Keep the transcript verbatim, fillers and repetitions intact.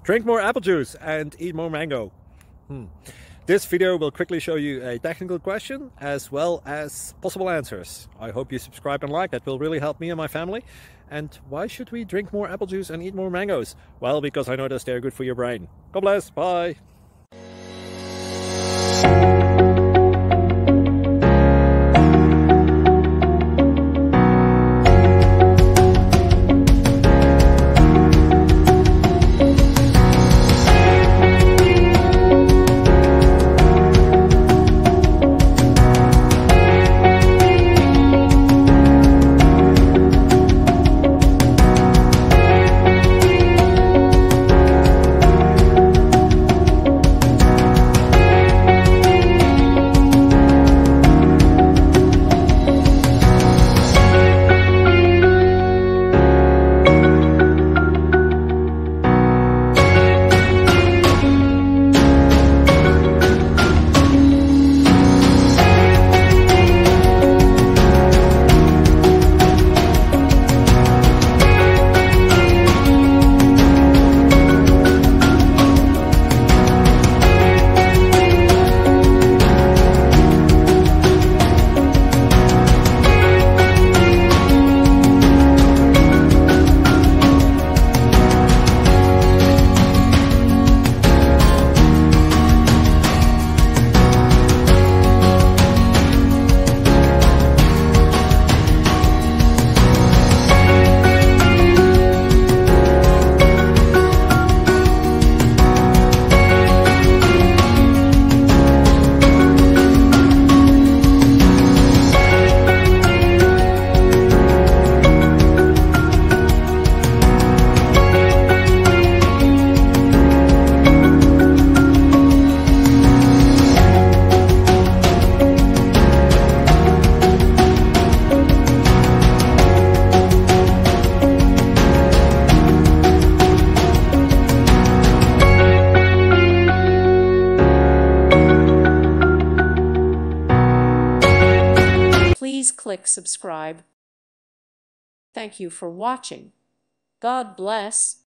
Drink more apple juice and eat more mango. Hmm. This video will quickly show you a technical question as well as possible answers. I hope you subscribe and like, that will really help me and my family. And why should we drink more apple juice and eat more mangoes? Well, because I noticed they're good for your brain. God bless, bye! Please click subscribe. Thank you for watching. God bless.